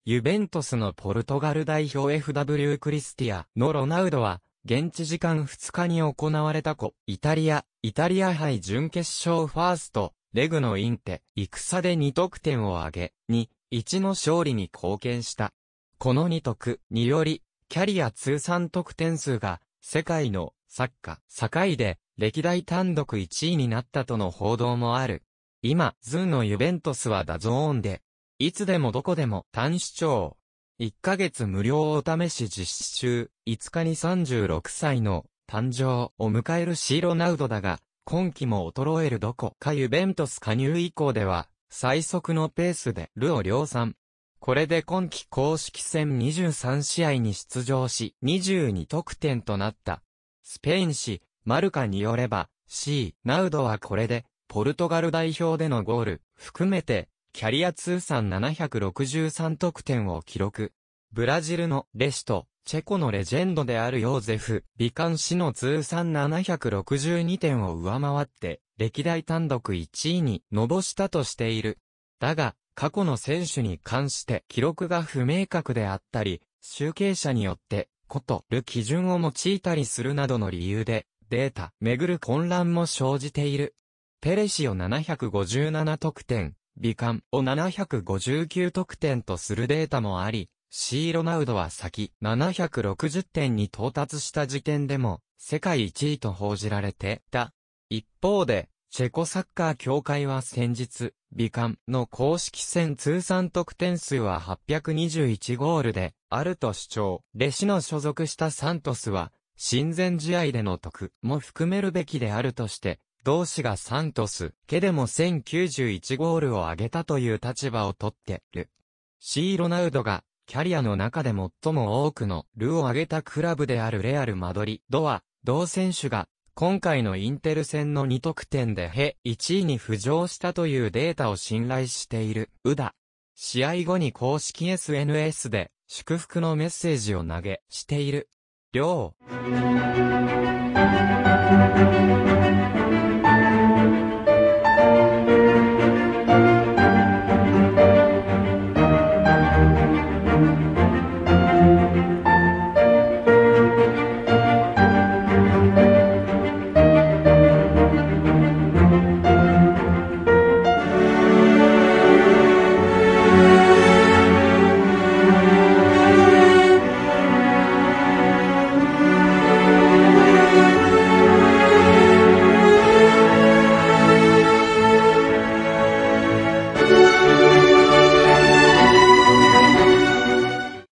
ユベントスのポルトガル代表 FW クリスティアのロナウドは、現地時間2日に行われたイタリア杯準決勝ファースト、レグのインテ、戦で2得点を挙げ、2-1の勝利に貢献した。この2得により、キャリア通算得点数が、世界のサッカー界で、歴代単独1位になったとの報道もある。今、ズのユベントスはダゾーンで、いつでもどこでも単視聴。1ヶ月無料お試し実施中、5日に36歳の誕生を迎えるCロナウドだが、今季も衰えるどこかユベントス加入以降では、最速のペースでを量産。これで今季公式戦23試合に出場し、22得点となった。スペイン紙、マルカによれば、Cナウドはこれで、ポルトガル代表でのゴール、含めて、キャリア通算763得点を記録。ブラジルのレシと、チェコのレジェンドであるヨーゼフ・ビカン氏の通算762点を上回って、歴代単独1位に上したとしている。だが、過去の選手に関して記録が不明確であったり、集計者によって、る基準を用いたりするなどの理由で、データめぐる混乱も生じている。ペレシを757得点、ビカンを759得点とするデータもあり、Cロナウドは先760点に到達した時点でも世界一位と報じられてた。一方で、チェコサッカー協会は先日、ビカンの公式戦通算得点数は821ゴールであると主張。レシの所属したサントスは、親善試合での得も含めるべきであるとして、同氏がサントス家でも1091ゴールを挙げたという立場をとってる。Cロナウドがキャリアの中で最も多くのを挙げたクラブであるレアル・マドリードは、同選手が今回のインテル戦の2得点で1位に浮上したというデータを信頼している。試合後に公式 SNS で祝福のメッセージを投げしている。